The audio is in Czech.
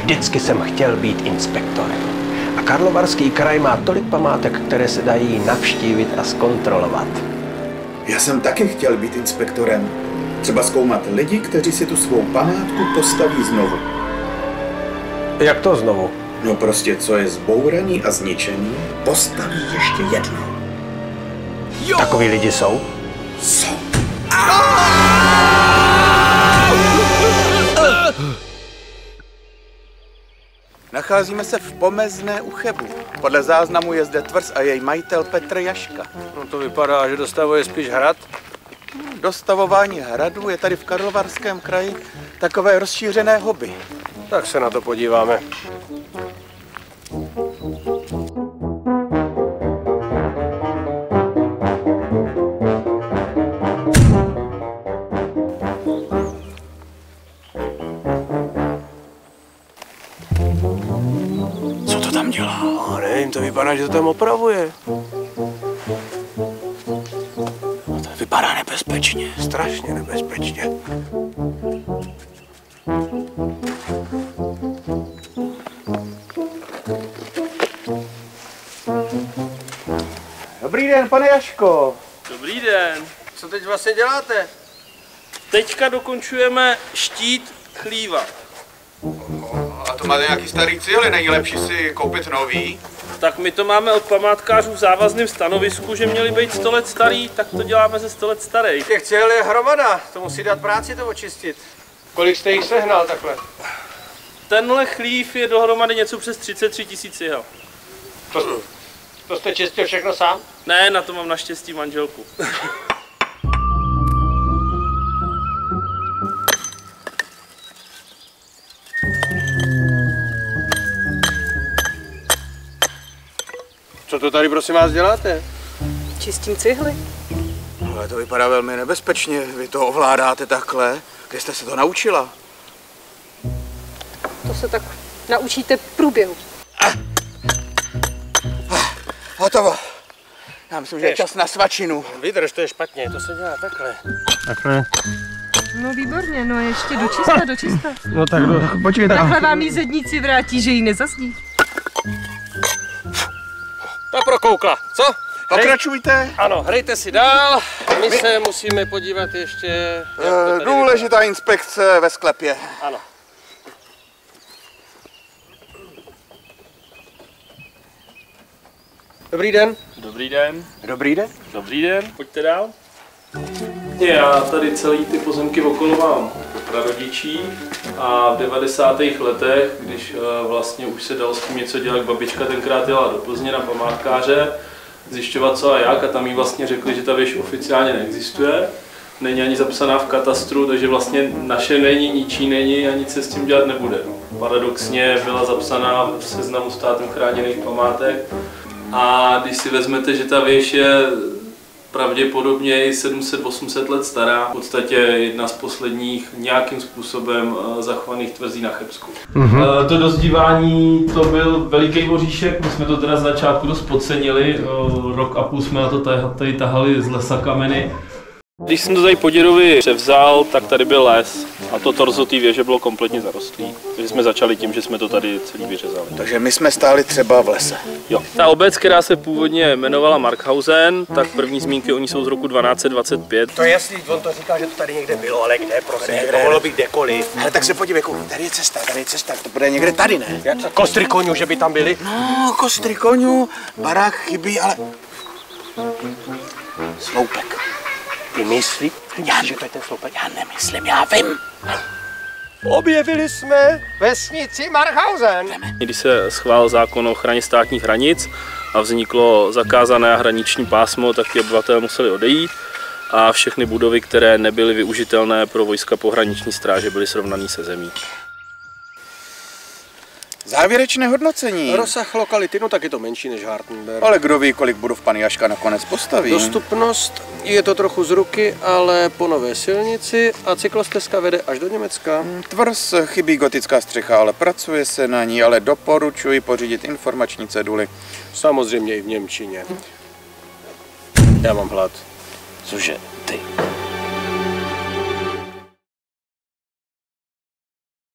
Vždycky jsem chtěl být inspektorem. A Karlovarský kraj má tolik památek, které se dají navštívit a zkontrolovat. Já jsem taky chtěl být inspektorem. Třeba zkoumat lidi, kteří si tu svou památku postaví znovu. Jak to znovu? No prostě, co je zbouraný a zničený, postaví ještě jednou. Jo. Takový lidi jsou? Jsou. Nacházíme se v Pomezné u Chebu. Podle záznamu je zde tvrz a její majitel Petr Jaška. No to vypadá, že dostavuje spíš hrad. Dostavování hradů je tady v Karlovarském kraji takové rozšířené hobby. Tak se na to podíváme. Co to tam dělá? No, nevím, to vypadá, že to tam opravuje. To vypadá nebezpečně. Strašně nebezpečně. Dobrý den, pane Jaško. Dobrý den. Co teď vlastně děláte? Teďka dokončujeme štít chlíva. A to máte nějaký starý cihly, není lepší si koupit nový? Tak my to máme od památkářů v závazném stanovisku, že měli být 100 let starý, tak to děláme ze 100 let starých. Těch cihel je hromada, to musí dát práci to očistit. Kolik jste jich sehnal takhle? Tenhle chlív je dohromady něco přes 33 000 cihel. To jste čistil všechno sám? Ne, na to mám naštěstí manželku. Co to tady prosím vás děláte? Čistím cihly. Ale to vypadá velmi nebezpečně. Vy to ovládáte takhle. Kde jste se to naučila? To se tak naučíte v průběhu. Hotovo. Já myslím, že je čas na svačinu. Vydrž, to je špatně, to se dělá takhle. Takhle. No výborně, no ještě dočista, dočista. No tak počkej, tak. Takhle vám jí zedníci vrátí, že ji nezazdí. Ta prokoukla, co? Pokračujte. Ano, hrajte si dál. My se musíme podívat ještě... Důležitá inspekce ve sklepě. Ano. Dobrý den. Dobrý den. Dobrý den. Dobrý den. Pojďte dál. Já tady celý ty pozemky okolo mám po prarodičích a v 90. letech, když vlastně už se dalo s tím něco dělat, babička tenkrát jela do Plzně na památkáře, zjišťovat co a jak a tam jí vlastně řekli, že ta věž oficiálně neexistuje, není ani zapsaná v katastru, takže vlastně naše není, ničí není a nic se s tím dělat nebude. Paradoxně byla zapsaná v seznamu státem chráněných památek a když si vezmete, že ta věž je pravděpodobně i 700-800 let stará, v podstatě jedna z posledních nějakým způsobem zachovaných tvrzí na Chebsku. To dozdívání to byl veliký oříšek, my jsme to teda z začátku dost podcenili, rok a půl jsme na to tady tahali z lesa kameny. Když jsem to tady po dědovi převzal, tak tady byl les a to torzo té věže bylo kompletně zarostlý. Takže jsme začali tím, že jsme to tady celý vyřezali. Takže my jsme stáli třeba v lese. Jo. Ta obec, která se původně jmenovala Markhausen, tak první zmínky o ní jsou z roku 1225. To je jasný, on to říkal, že to tady někde bylo, ale kde, prosím, to mohlo být kdekoliv. Hele, tak se podívej, tady je cesta, to bude někde tady, ne? Kostry koňů, že by tam byly? No, kostry koňů, barák chybí, ale... Sloupek. Ty myslíš, že to je ten sloupek? Já nemyslím, já vím. Objevili jsme vesnici Markhausen. Když se schválil zákon o ochraně státních hranic a vzniklo zakázané hraniční pásmo, tak ti obyvatelé museli odejít a všechny budovy, které nebyly využitelné pro vojska pohraniční stráže, byly srovnané se zemí. Závěrečné hodnocení. Rozsah lokality, no tak je to menší než Hartenberg. Ale kdo ví, kolik budov pan Jaška nakonec postaví. Dostupnost je to trochu z ruky, ale po nové silnici a cyklostezka vede až do Německa. Tvrz chybí gotická střecha, ale pracuje se na ní, ale doporučuji pořídit informační ceduly. Samozřejmě i v němčině. Já mám hlad. Cože, ty?